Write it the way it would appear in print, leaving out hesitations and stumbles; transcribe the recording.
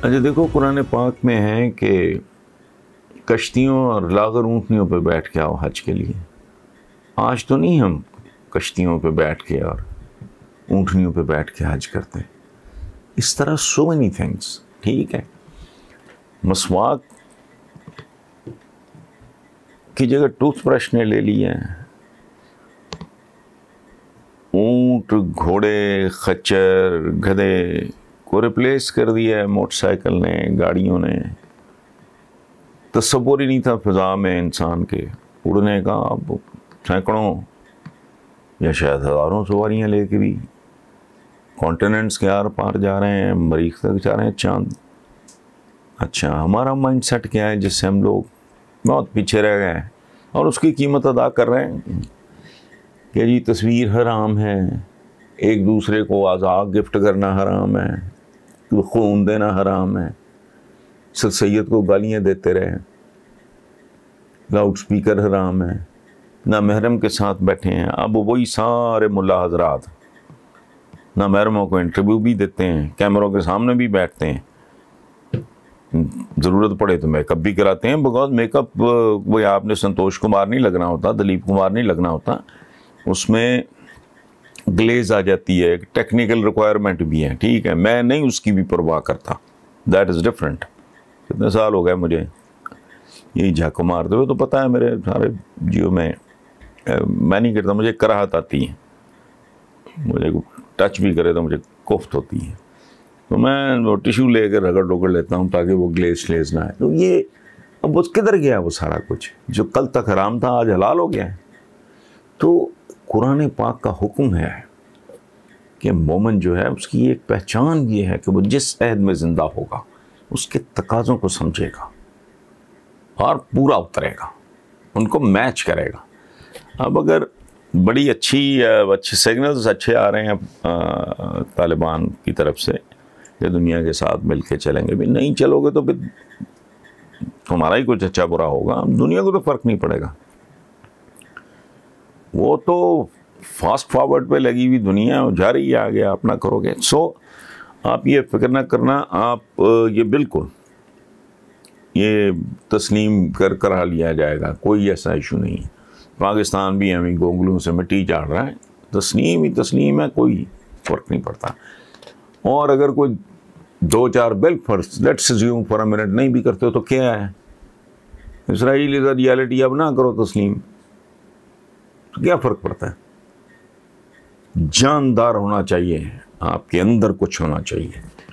اچھا دیکھو، قرآن پاک میں ہے کہ کشتیوں اور لاغر اونٹنیوں پہ بیٹھ کے آؤ حج کے لیے. آج تو نہیں ہم کشتیوں پہ بیٹھ کے اور اونٹنیوں پہ بیٹھ کے حج کرتے. اس طرح سو مینی تھنگس. ٹھیک ہے، مسواک کی جگہ ٹوتھ برش نے لے لی ہے. اونٹ، گھوڑے، خچر، گدھے کو ریپلیس کر دیا ہے موٹر سائیکل نے، گاڑیوں نے. تصور ہی نہیں تھا فضا میں انسان کے اڑنے کا. اب سینکڑوں یا شاید ہزاروں سواریاں لے کے بھی کانٹیننٹس کے آر پار جا رہے ہیں، مریخ تک جا رہے ہیں، چاند. اچھا ہمارا مائنڈ سیٹ کیا ہے جس سے ہم لوگ بہت پیچھے رہ گئے ہیں اور اس کی قیمت ادا کر رہے ہیں کہ جی تصویر حرام ہے، ایک دوسرے کو اعضاء گفٹ کرنا حرام ہے، خون دینا حرام ہے، سر سید کو گالیاں دیتے رہے، لاؤڈ سپیکر حرام ہے، نامحرم کے ساتھ بیٹھے ہیں. اب وہی سارے ملا حضرات نامحرموں کو انٹرویو بھی دیتے ہیں، کیمروں کے سامنے بھی بیٹھتے ہیں، ضرورت پڑے تو میک اپ بھی کراتے ہیں. بکاز میک اپ وہ آپ نے سنتوش کمار نہیں لگنا ہوتا، دلیپ کمار نہیں لگنا ہوتا، اس میں گلیز آ جاتی ہے، ایک ٹیکنیکل ریکوائرمنٹ بھی ہے. ٹھیک ہے، میں نہیں اس کی بھی پرواہ کرتا، دیٹ از ڈفرینٹ. کتنے سال ہو گئے مجھے یہی جھک مارتے ہوئے، تو پتہ ہے میرے سارے جیو میں نہیں کرتا، مجھے کراہت آتی ہے، مجھے ٹچ بھی کرے تو مجھے کوفت ہوتی ہے، تو میں وہ ٹیشو لے کے رگڑ ڈگڑ لیتا ہوں تاکہ وہ گلیز شلیز نہ آئے. تو یہ اب وہ کدھر گیا وہ سارا کچھ جو کل تک حرام تھا آج حلال ہو گیا ہے. تو قرآن پاک کا حکم ہے کہ مومن جو ہے اس کی ایک پہچان یہ ہے کہ وہ جس عہد میں زندہ ہوگا اس کے تقاضوں کو سمجھے گا اور پورا اترے گا، ان کو میچ کرے گا. اب اگر بڑی اچھے سگنلز اچھے آ رہے ہیں طالبان کی طرف سے کہ دنیا کے ساتھ مل کے چلیں گے، بھی نہیں چلو گے تو پھر تمہارا ہی کچھ اچھا برا ہوگا، دنیا کو تو فرق نہیں پڑے گا. وہ تو فاسٹ فارورڈ پہ لگی ہوئی دنیا جا رہی ہے آگے، آپ نہ کرو گے. سو آپ یہ فکر نہ کرنا، آپ یہ بالکل یہ تسلیم کرا لیا جائے گا، کوئی ایسا ایشو نہیں ہے. پاکستان بھی ہمیں گونگلوں سے مٹی چاڑ رہا ہے، تسلیم ہی تسلیم ہے، کوئی فرق نہیں پڑتا. اور اگر کوئی دو چار let's assume for a minute نہیں بھی کرتے ہو تو کیا ہے، اسرائیل از اے ریالٹی، اب نہ کرو تسلیم، تو کیا فرق پڑتا ہے. جاندار ہونا چاہیے، آپ کے اندر کچھ ہونا چاہیے.